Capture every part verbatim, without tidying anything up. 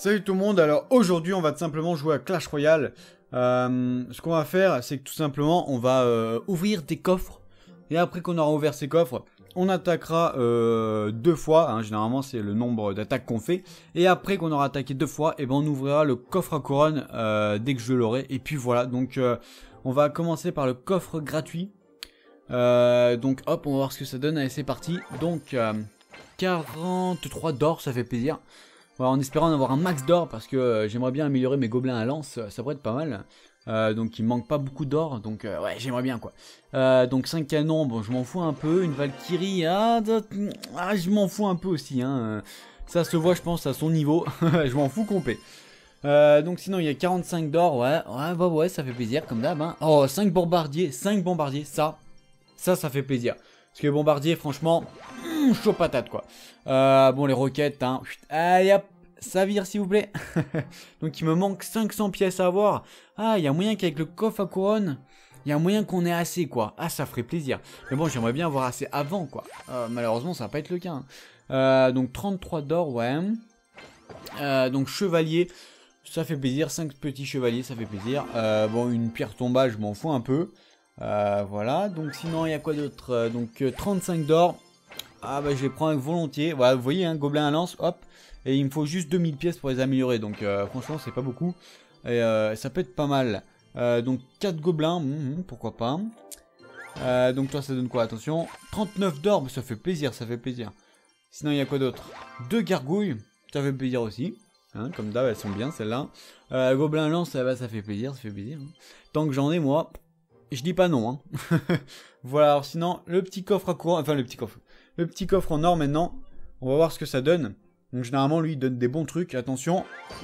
Salut tout le monde, alors aujourd'hui on va tout simplement jouer à Clash Royale. Euh, ce qu'on va faire, c'est que tout simplement on va euh, ouvrir des coffres. Et après qu'on aura ouvert ces coffres, on attaquera euh, deux fois, hein, généralement c'est le nombre d'attaques qu'on fait. Et après qu'on aura attaqué deux fois, et ben on ouvrira le coffre à couronne euh, dès que je l'aurai. Et puis voilà, donc euh, on va commencer par le coffre gratuit. Euh, donc hop, on va voir ce que ça donne, allez c'est parti. Donc euh, quarante-trois d'or, ça fait plaisir. Voilà, en espérant en avoir un max d'or parce que euh, j'aimerais bien améliorer mes gobelins à lance, ça pourrait être pas mal. Euh, donc il me manque pas beaucoup d'or, donc euh, ouais j'aimerais bien quoi. Euh, donc cinq canons, bon je m'en fous un peu, une Valkyrie, ah, ah je m'en fous un peu aussi. Hein. Ça se voit je pense à son niveau, je m'en fous complet. Euh, donc sinon il y a quarante-cinq d'or, ouais, ouais, bah ouais ça fait plaisir comme d'hab. Hein. Oh cinq bombardiers, cinq bombardiers, ça, ça ça fait plaisir. Parce que les bombardiers franchement, mmh, chaud patate quoi. Euh, bon les roquettes, hein. Allez hop, ça vire s'il vous plaît. Donc il me manque cinq cents pièces à avoir. Ah il y a moyen qu'avec le coffre à couronne, il y a moyen qu'on ait assez quoi. Ah ça ferait plaisir. Mais bon j'aimerais bien avoir assez avant quoi. Euh, malheureusement ça va pas être le cas. Hein. Euh, donc trente-trois d'or ouais. Euh, donc chevalier, ça fait plaisir. cinq petits chevaliers ça fait plaisir. Euh, bon une pierre tombale je m'en fous un peu. Euh, voilà, donc sinon il y a quoi d'autre euh, donc euh, trente-cinq d'or. Ah bah je les prends avec volontiers. Voilà, vous voyez, hein, gobelin à lance, hop. Et il me faut juste deux mille pièces pour les améliorer. Donc euh, franchement c'est pas beaucoup. Et euh, ça peut être pas mal. euh, Donc quatre gobelins, mmh, pourquoi pas. euh, Donc toi ça donne quoi? Attention, trente-neuf d'or, ça fait plaisir, ça fait plaisir. Sinon il y a quoi d'autre? Deux gargouilles, ça fait plaisir aussi. Hein, comme d'hab elles sont bien celles-là. euh, Gobelin à lance, ça, bah, ça fait plaisir, ça fait plaisir. Hein. Tant que j'en ai moi... Je dis pas non, hein. Voilà, alors sinon, le petit coffre à courant, enfin le petit coffre, le petit coffre en or maintenant, on va voir ce que ça donne. Donc généralement, lui, il donne des bons trucs, attention.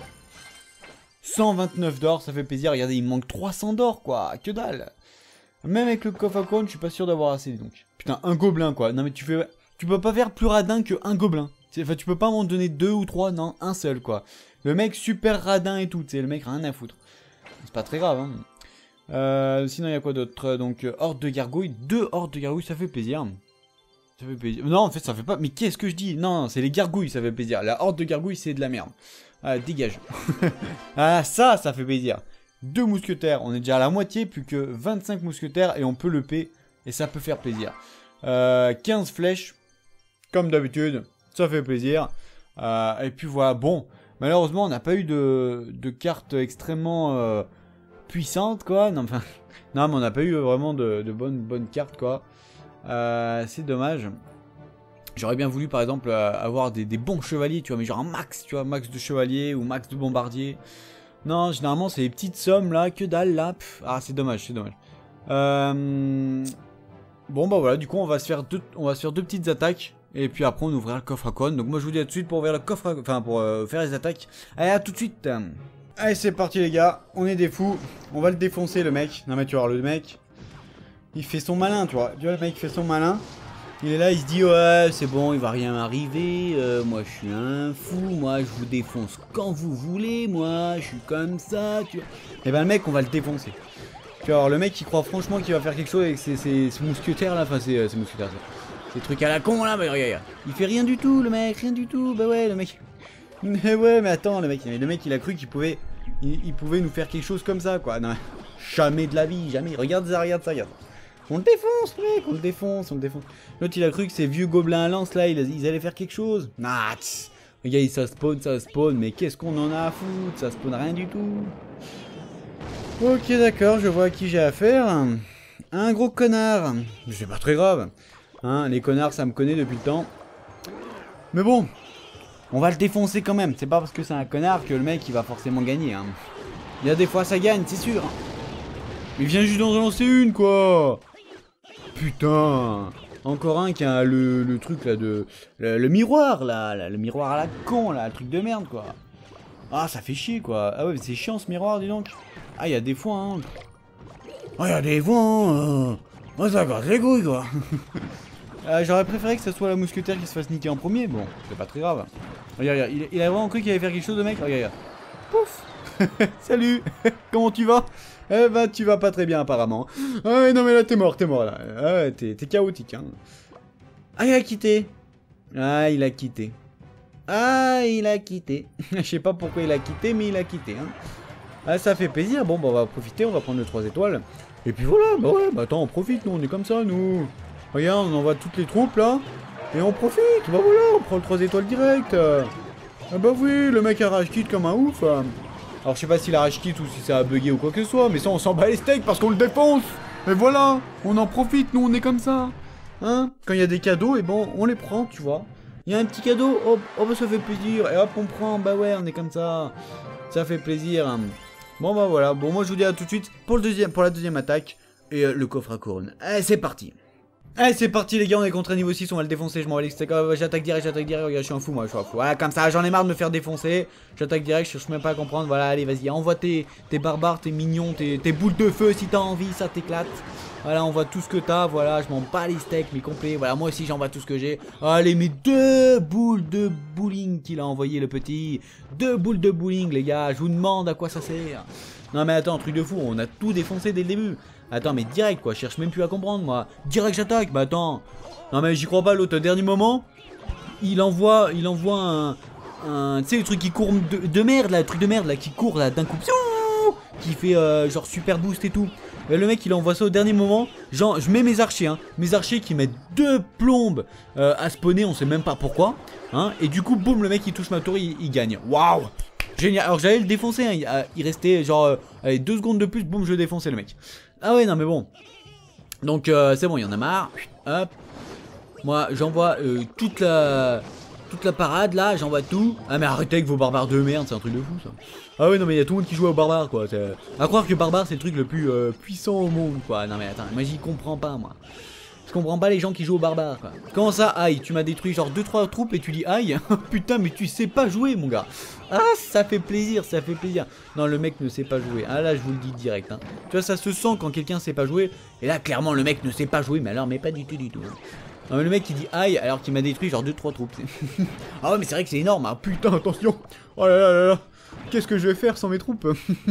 cent vingt-neuf d'or, ça fait plaisir, regardez, il me manque trois cents d'or, quoi, que dalle. Même avec le coffre à couronne, je suis pas sûr d'avoir assez, donc. Putain, un gobelin, quoi, non mais tu fais, tu peux pas faire plus radin que un gobelin. Enfin, tu peux pas m'en donner deux ou trois, non, un seul, quoi. Le mec super radin et tout, tu sais, le mec rien à foutre. C'est pas très grave, hein. Euh, sinon il y a quoi d'autre? Donc euh, horde de gargouilles, deux hordes de gargouilles, ça fait plaisir. Ça fait plaisir. Non en fait ça fait pas. Mais qu'est-ce que je dis? Non, c'est les gargouilles, ça fait plaisir. La horde de gargouilles c'est de la merde. Ah, dégage. Ah ça, ça fait plaisir. Deux mousquetaires, on est déjà à la moitié, plus que vingt-cinq mousquetaires et on peut le payer. Et ça peut faire plaisir. Euh, quinze flèches, comme d'habitude, ça fait plaisir. Euh, et puis voilà, bon, malheureusement on n'a pas eu de, de carte extrêmement... Euh, puissante quoi, non enfin non mais on n'a pas eu vraiment de, de bonnes bonnes cartes quoi. Euh, c'est dommage. J'aurais bien voulu par exemple euh, avoir des, des bons chevaliers, tu vois, mais genre un max, tu vois, max de chevaliers ou max de bombardiers. Non, généralement c'est les petites sommes là, que dalle là. Pff, ah c'est dommage, c'est dommage. Euh... Bon bah voilà, du coup on va se faire deux, on va se faire deux petites attaques. Et puis après on ouvrira le coffre à couronne. Donc moi je vous dis à tout de suite pour ouvrir le coffre, à... enfin pour euh, faire les attaques. Allez à tout de suite. Allez c'est parti les gars, on est des fous, on va le défoncer le mec. Non mais tu vois le mec, il fait son malin tu vois, tu vois le mec il fait son malin. Il est là, il se dit ouais c'est bon il va rien m'arriver, euh, moi je suis un fou, moi je vous défonce quand vous voulez, moi je suis comme ça tu vois. Et ben le mec on va le défoncer. Tu vois alors le mec il croit franchement qu'il va faire quelque chose avec ses, ses, ses mousquetaires là, enfin c'est euh, mousquetaires ça. Ces trucs à la con là, mais regarde, il fait rien du tout le mec, rien du tout, bah ouais le mec. Mais ouais, mais attends, le mec, le mec il a cru qu'il pouvait, il, il pouvait nous faire quelque chose comme ça, quoi. Non, jamais de la vie, jamais. Regarde ça, regarde ça, regarde. On le défonce, mec, on le défonce, on le défonce. L'autre il a cru que ces vieux gobelins à lance là, ils, ils allaient faire quelque chose. Nah, tss. Regarde, ça spawn, ça spawn, mais qu'est-ce qu'on en a à foutre? Ça spawn rien du tout. Ok, d'accord, je vois à qui j'ai affaire. Un gros connard. C'est pas très grave. Hein, les connards, ça me connaît depuis le temps. Mais bon. On va le défoncer quand même, c'est pas parce que c'est un connard que le mec il va forcément gagner. Hein. Il y a des fois ça gagne, c'est sûr. Il vient juste d'en lancer une quoi. Putain. Encore un qui a le, le truc là de... Le, le miroir là, là, le miroir à la con là, le truc de merde quoi. Ah ça fait chier quoi. Ah ouais c'est chiant ce miroir dis donc. Ah il y a des fois hein. Ah il y a des fois hein. Oh ça casse les couilles quoi. Euh, J'aurais préféré que ce soit la mousquetaire qui se fasse niquer en premier. Bon, c'est pas très grave. Regarde, regarde, il, il a vraiment cru qu'il allait faire quelque chose de mec. Regarde, regarde. Pouf. Salut. Comment tu vas? Eh ben, tu vas pas très bien apparemment. Ah non mais là t'es mort, t'es mort là. Ah, t'es chaotique hein. Ah il a quitté. Ah il a quitté. Ah, il a quitté. Je sais pas pourquoi il a quitté, mais il a quitté. Hein. Ah, ça fait plaisir. Bon, bah, on va profiter, on va prendre le trois étoiles. Et puis voilà, bah ouais, bah attends, on profite, nous, on est comme ça, nous. Regarde, on envoie toutes les troupes, là. Et on profite, bah voilà, on prend le trois étoiles direct. Ah bah oui, le mec a rage quitte comme un ouf. Alors je sais pas s'il a rage quitte ou si ça a bugué ou quoi que ce soit, mais ça on s'en bat les steaks parce qu'on le défonce. Et voilà, on en profite, nous on est comme ça. Hein? Quand il y a des cadeaux, et bon, on les prend, tu vois. Il y a un petit cadeau, oh, oh bah ça fait plaisir. Et hop, on prend, bah ouais, on est comme ça. Ça fait plaisir. Bon bah voilà, bon moi je vous dis à tout de suite pour, le deuxième, pour la deuxième attaque. Et euh, le coffre à couronne. Allez, c'est parti. Allez, c'est parti les gars, on est contre un niveau six, on va le défoncer, je m'en vais l'extérieur, j'attaque direct, j'attaque direct, regarde, je suis un fou moi, je suis un fou. Voilà, comme ça, j'en ai marre de me faire défoncer, j'attaque direct, je cherche même pas à comprendre, voilà, allez, vas-y, envoie tes, tes barbares, tes mignons, tes, tes boules de feu si t'as envie, ça t'éclate. Voilà, envoie tout ce que t'as, voilà, je m'en bats les steaks, mais complet, voilà, moi aussi j'envoie tout ce que j'ai. Allez, mes deux boules de bowling qu'il a envoyé le petit, deux boules de bowling les gars, je vous demande à quoi ça sert. Non mais attends, truc de fou, on a tout défoncé dès le début. Attends, mais direct quoi, je cherche même plus à comprendre moi. Direct j'attaque, bah attends. Non mais j'y crois pas, l'autre, dernier moment, il envoie, il envoie un, un tu sais le truc qui court de, de merde là, le truc de merde là, qui court là d'un coup, qui fait euh, genre super boost et tout. Et le mec il envoie ça au dernier moment, genre je mets mes archers, hein, mes archers qui mettent deux plombes euh, à spawner, on sait même pas pourquoi, hein, et du coup boum le mec il touche ma tour, il, il gagne. Waouh! Génial, alors j'allais le défoncer, hein. il, il restait genre euh, allez, deux secondes de plus, boum je défonçais le mec. Ah ouais non mais bon. Donc euh, c'est bon, il y en a marre. Hop. Moi j'envoie euh, toute la toute la parade là, j'envoie tout. Ah mais arrêtez avec vos barbares de merde, c'est un truc de fou ça. Ah ouais non mais il y a tout le monde qui joue au barbare quoi. À croire que barbare c'est le truc le plus euh, puissant au monde quoi. Non mais attends, moi j'y comprends pas moi. Je comprends pas les gens qui jouent au barbare quoi. Comment ça aïe, tu m'as détruit genre deux trois troupes et tu dis aïe. Putain mais tu sais pas jouer mon gars. Ah ça fait plaisir, ça fait plaisir. Non le mec ne sait pas jouer. Ah là je vous le dis direct hein. Tu vois ça se sent quand quelqu'un sait pas jouer. Et là clairement le mec ne sait pas jouer. Mais alors mais pas du tout du tout. Non mais le mec qui dit aïe alors qu'il m'a détruit genre deux trois troupes. Ah ouais mais c'est vrai que c'est énorme hein. Putain attention. Oh là là là là. Qu'est-ce que je vais faire sans mes troupes?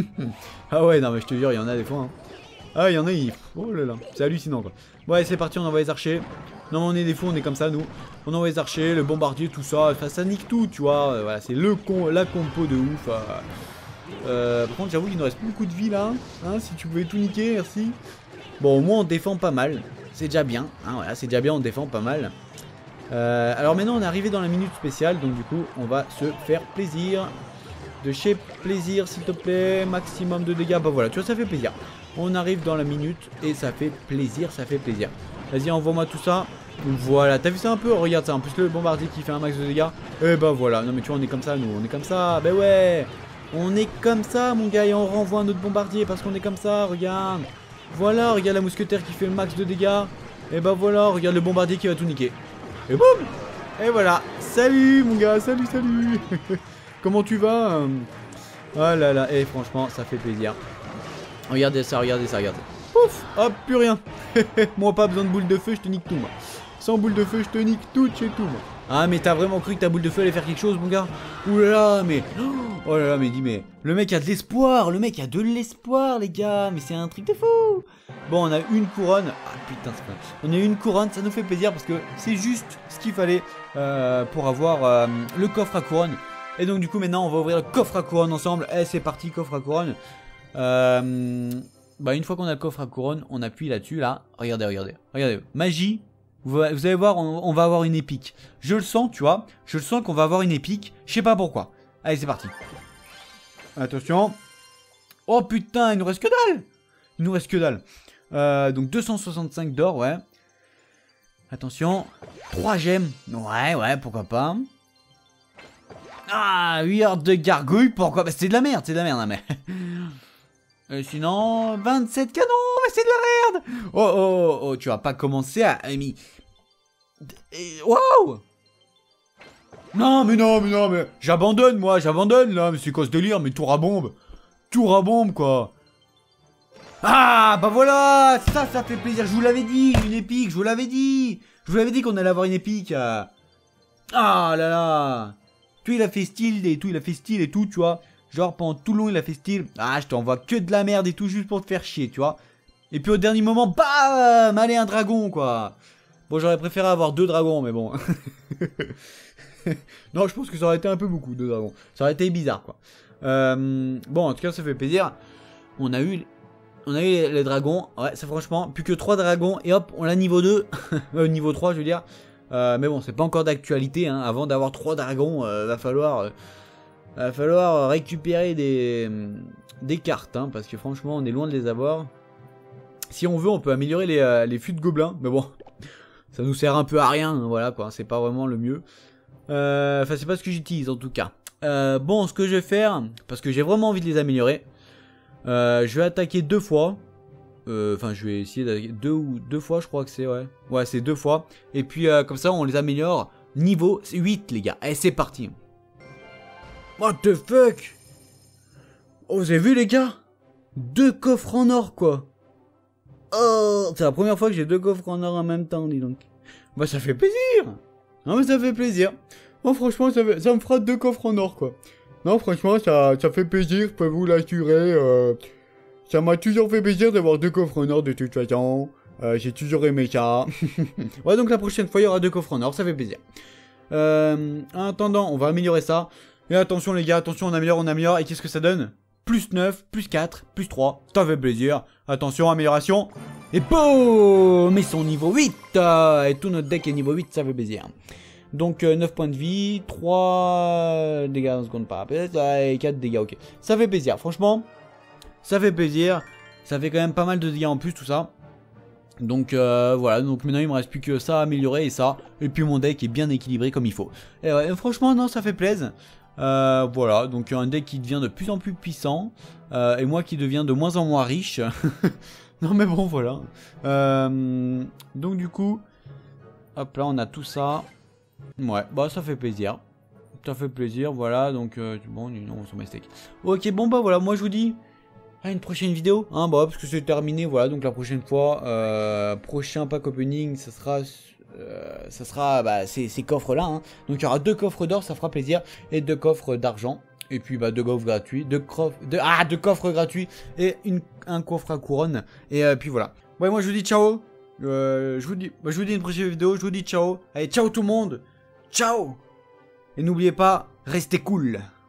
Ah ouais non mais je te jure il y en a des fois hein. Ah il y en a il... Oh là là. C'est hallucinant quoi. Bon allez c'est parti, on envoie les archers. Non mais on est des fous, on est comme ça nous. On envoie les archers, le bombardier, tout ça. Enfin ça nique tout tu vois. Euh, voilà c'est le con, la compo de ouf. Euh, euh, par contre j'avoue qu'il nous reste plus beaucoup de vie là. Hein, si tu pouvais tout niquer, merci. Bon au moins on défend pas mal. C'est déjà bien. Hein, voilà c'est déjà bien, on défend pas mal. Euh, alors maintenant on est arrivé dans la minute spéciale. Donc du coup on va se faire plaisir. De chez plaisir s'il te plaît. Maximum de dégâts. Bah voilà tu vois ça fait plaisir. On arrive dans la minute et ça fait plaisir, ça fait plaisir. Vas-y, envoie-moi tout ça. Voilà, t'as vu ça un peu? Regarde ça, en plus le bombardier qui fait un max de dégâts. Et bah voilà, non mais tu vois on est comme ça nous, on est comme ça, bah ouais. On est comme ça mon gars et on renvoie notre bombardier parce qu'on est comme ça, regarde. Voilà, regarde la mousquetaire qui fait le max de dégâts. Et bah voilà, regarde le bombardier qui va tout niquer. Et boum. Et voilà, salut mon gars, salut, salut. Comment tu vas? Oh là là, et franchement ça fait plaisir. Regardez ça, regardez ça, regardez. Ouf, hop, plus rien. Moi, pas besoin de boule de feu, je te nique tout, moi. Sans boule de feu, je te nique tout chez tout, moi. Ah, mais t'as vraiment cru que ta boule de feu allait faire quelque chose, mon gars? Ouh là là, mais... Oh là là, mais dis, mais... Le mec a de l'espoir, le mec a de l'espoir, les gars. Mais c'est un truc de fou. Bon, on a une couronne. Ah, putain, c'est pas... On a une couronne, ça nous fait plaisir parce que c'est juste ce qu'il fallait euh, pour avoir euh, le coffre à couronne. Et donc, du coup, maintenant, on va ouvrir le coffre à couronne ensemble. Eh, c'est parti, coffre à couronne. Euh, bah une fois qu'on a le coffre à couronne, on appuie là-dessus là. Regardez, regardez, regardez. Magie. Vous, vous allez voir, on, on va avoir une épique. Je le sens, tu vois. Je le sens qu'on va avoir une épique. Je sais pas pourquoi. Allez, c'est parti. Attention. Oh putain, il nous reste que dalle. Il nous reste que dalle. Euh, donc deux cent soixante-cinq d'or, ouais. Attention. trois gemmes. Ouais, ouais, pourquoi pas. Ah, huit heures de gargouille, pourquoi? Bah c'est de la merde, c'est de la merde, hein, mais... Euh, sinon, vingt-sept canons, mais c'est de la merde. Oh, oh, oh, tu vas pas commencer à... Waouh. Non, mais non, mais non, mais... J'abandonne, moi, j'abandonne, là, mais c'est quoi ce délire? Mais tour à bombe. Tour à bombe, quoi. Ah, bah voilà. Ça, ça fait plaisir, je vous l'avais dit, une épique, je vous l'avais dit. Je vous l'avais dit qu'on allait avoir une épique. Ah là là. Tout il a fait style et tout, il a fait style et tout, tu vois. Genre pendant tout le long il a fait style. Ah je t'envoie que de la merde et tout juste pour te faire chier, tu vois. Et puis au dernier moment, bam, allez un dragon quoi. Bon j'aurais préféré avoir deux dragons mais bon. Non, je pense que ça aurait été un peu beaucoup, deux dragons. Ça aurait été bizarre, quoi. Euh, bon, en tout cas, ça fait plaisir. On a eu... On a eu les, les dragons. Ouais, ça franchement, plus que trois dragons. Et hop, on l'a niveau deux. euh, niveau trois, je veux dire. Euh, mais bon, c'est pas encore d'actualité. Hein. Avant d'avoir trois dragons, euh, va falloir... Euh, va falloir récupérer des... Des cartes. Hein, parce que franchement, on est loin de les avoir. Si on veut, on peut améliorer les, euh, les fûts de gobelins. Mais bon... Ça nous sert un peu à rien, hein, voilà quoi, c'est pas vraiment le mieux. Enfin, euh, c'est pas ce que j'utilise en tout cas. Euh, bon, ce que je vais faire, parce que j'ai vraiment envie de les améliorer, euh, je vais attaquer deux fois. Enfin, euh, je vais essayer d'attaquer deux ou deux fois, je crois que c'est, ouais. Ouais, c'est deux fois. Et puis, euh, comme ça, on les améliore. Niveau huit, les gars. Allez, c'est parti. What the fuck? Oh, vous avez vu, les gars? Deux coffres en or, quoi. Oh, c'est la première fois que j'ai deux coffres en or en même temps, dis donc. Bah ça fait plaisir. Non mais ça fait plaisir. Bon franchement ça, fait, ça me fera deux coffres en or quoi. Non franchement ça, ça fait plaisir, je peux vous l'assurer. Euh, ça m'a toujours fait plaisir d'avoir deux coffres en or de toute façon. Euh, j'ai toujours aimé ça. Ouais donc la prochaine fois il y aura deux coffres en or, ça fait plaisir. Euh, en attendant on va améliorer ça. Et attention les gars, attention on améliore, on améliore. Et qu'est-ce que ça donne? Plus neuf, plus quatre, plus trois, ça fait plaisir. Attention, amélioration. Et boum! Ils sont niveau huit. Et tout notre deck est niveau huit, ça fait plaisir. Donc euh, neuf points de vie, trois dégâts en seconde parapète et quatre dégâts, ok. Ça fait plaisir, franchement. Ça fait plaisir. Ça fait quand même pas mal de dégâts en plus, tout ça. Donc euh, voilà, donc maintenant il me reste plus que ça à améliorer et ça. Et puis mon deck est bien équilibré comme il faut. Et ouais, franchement, non, ça fait plaisir. Euh, voilà, donc un deck qui devient de plus en plus puissant. Euh, et moi qui deviens de moins en moins riche. Non mais bon, voilà. Euh, donc du coup, hop là, on a tout ça. Ouais, bah ça fait plaisir. Ça fait plaisir, voilà. Donc, euh, bon, non, on s'en met steak. Ok, bon bah voilà, moi je vous dis à une prochaine vidéo. Hein, bah parce que c'est terminé, voilà. Donc la prochaine fois, euh, prochain pack opening, ça sera... Euh, ça sera bah, ces, ces coffres là hein. Donc il y aura deux coffres d'or, ça fera plaisir. Et deux coffres d'argent. Et puis bah deux coffres gratuits, deux coffres, deux, ah, deux coffres gratuits et une, un coffre à couronne. Et euh, puis voilà. Ouais, moi je vous dis ciao. Euh, je vous dis, bah, je vous dis une prochaine vidéo. Je vous dis ciao. Allez, ciao tout le monde. Ciao. Et n'oubliez pas, restez cool.